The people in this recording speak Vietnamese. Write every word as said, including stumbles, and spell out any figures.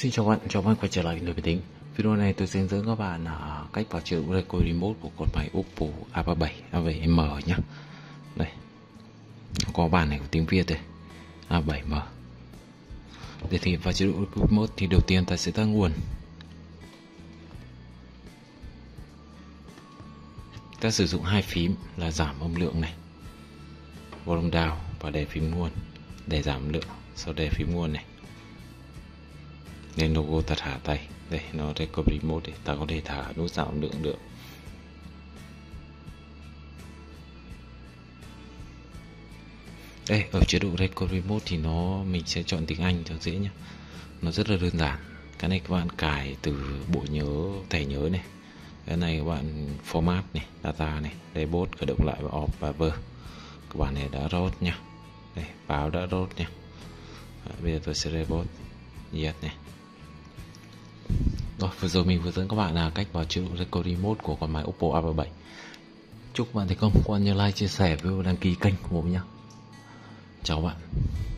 Xin chào bạn, chào bạn quay trở lại với tính. Video này tôi sẽ hướng dẫn các bạn là cách vào chế độ record remote của con máy Oppo A ba bảy A bảy M nhé. Đây, có bản này của tiếng Việt đây, A bảy M. Để thì vào chế độ record remote thì đầu tiên ta sẽ tắt nguồn. Ta sử dụng hai phím là giảm âm lượng này, volume down, và đè phím nguồn để giảm âm lượng. Sau đè phím nguồn này, lên logo ta thả tay đây, nó record remote để ta có thể thả nút giảm âm lượng được. Đây, ở chế độ record remote thì nó mình sẽ chọn tiếng Anh cho dễ nhé. Nó rất là đơn giản. Cái này các bạn cài từ bộ nhớ, thẻ nhớ này. Cái này các bạn format này, data này, reboot, khởi động lại và off và ver. Các bạn này đã root nha. Đây, báo đã root nha. Đấy, bây giờ tôi sẽ reboot yes này. Rồi, vừa rồi mình vừa dẫn các bạn là cách vào chế độ record remote của con máy Oppo A ba bảy. Chúc các bạn thành công. Các bạn nhớ like, chia sẻ, và đăng ký kênh của mình nhé. Chào bạn.